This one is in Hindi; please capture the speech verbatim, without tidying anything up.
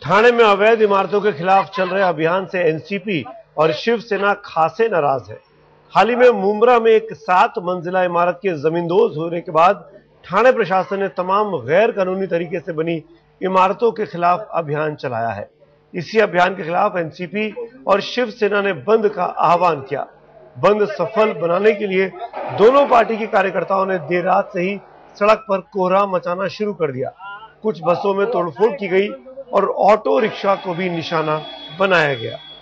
ठाणे में अवैध इमारतों के खिलाफ चल रहे अभियान से एनसीपी और शिवसेना खासे नाराज है। हाल ही में मुंब्रा में एक सात मंजिला इमारत के जमींदोज होने के बाद ठाणे प्रशासन ने तमाम गैर कानूनी तरीके से बनी इमारतों के खिलाफ अभियान चलाया है। इसी अभियान के खिलाफ एनसीपी और शिवसेना ने बंद का आह्वान किया। बंद सफल बनाने के लिए दोनों पार्टी के कार्यकर्ताओं ने देर रात से ही सड़क पर कोहराम मचाना शुरू कर दिया। कुछ बसों में तोड़फोड़ की गई और ऑटो रिक्शा को भी निशाना बनाया गया।